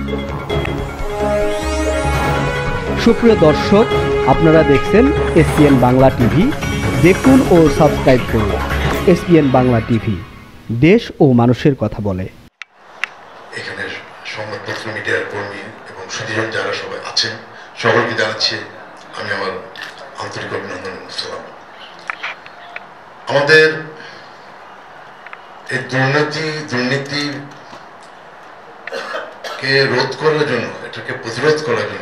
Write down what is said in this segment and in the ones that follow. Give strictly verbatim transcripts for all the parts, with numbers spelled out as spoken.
সুপ্রিয় দর্শক, আপনারা দেখছেন এসপিএন বাংলা টিভি। দেখুন ও সাবস্ক্রাইব করুন এসপিএন বাংলা টিভি, দেশ ও মানুষের কথা বলে। এখানে সংবাদপত্র, মিডিয়ার কর্মী এবং সুধীজন যারা সবাই আছেন, সকলকে জানাচ্ছি আমি আমার আন্তরিক অভিনন্দন এবং সালাম। আমাদের এই দুর্নীতি দুর্নীতির কে রোধ করার জন্য, এটাকে প্রতিরোধ করার জন্য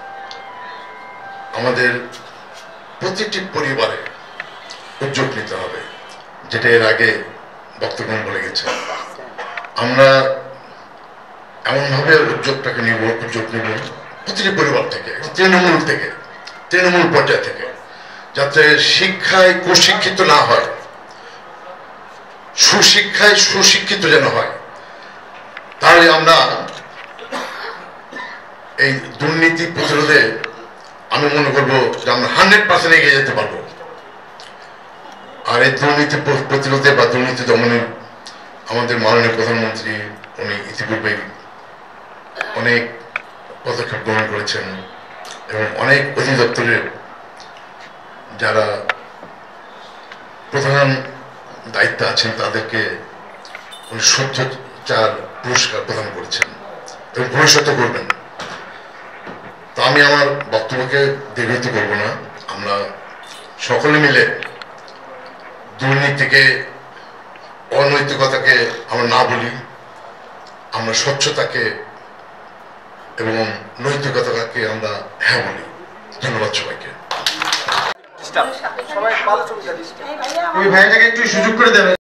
আমাদের প্রতিটি পরিবারে উদ্যোগ নিতে হবে, যেটা এর আগে বক্তব্য বলে গেছে। আমরা এমনভাবে উদ্যোগটাকে নিব, উদ্যোগ নিব প্রতিটি পরিবার থেকে, তৃণমূল থেকে, তৃণমূল পর্যায় থেকে, যাতে শিক্ষায় কুশিক্ষিত না হয়, সুশিক্ষায় সুশিক্ষিত যেন হয়। তাহলে আমরা এই দুর্নীতি প্রতিরোধে আমি মনে করবো যে আমরা হান্ড্রেড পার্সেন্ট এগিয়ে যেতে পারবো। আর এই দুর্নীতি প্রতিরোধে বা দুর্নীতি দমনে আমাদের মাননীয় প্রধানমন্ত্রী উনি ইতিপূর্বে অনেক পদক্ষেপ গ্রহণ করেছেন এবং অনেক অধিদপ্তরের যারা প্রধান দায়িত্বে আছেন তাদেরকে উনি সূর্যচার পুরস্কার প্রদান করেছেন এবং ভবিষ্যতে করবেন। তো আমি আমার বক্তব্যকে দীর্ঘায়িত করবো না। আমরা সকলে মিলে দুর্নীতিকে, অনৈতিকতাকে আমরা না বলি, আমরা স্বচ্ছতাকে এবং নৈতিকতাকে আমরা হ্যাঁ বলি। ধন্যবাদ সবাইকে। ওই ভাইটাকে একটু সুযোগ করে দেবেন।